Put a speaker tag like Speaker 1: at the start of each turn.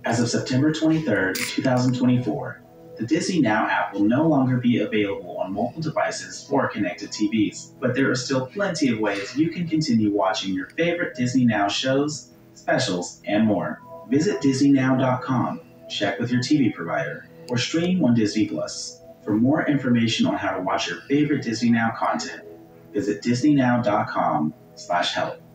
Speaker 1: As of September 23rd, 2024, the disneyNOW app will no longer be available on mobile devices or connected TVs, but there are still plenty of ways you can continue watching your favorite disneyNOW shows, specials, and more. Visit disneyNOW.com, check with your TV provider, or stream on Disney+. For more information on how to watch your favorite disneyNOW content, visit disneyNOW.com/help.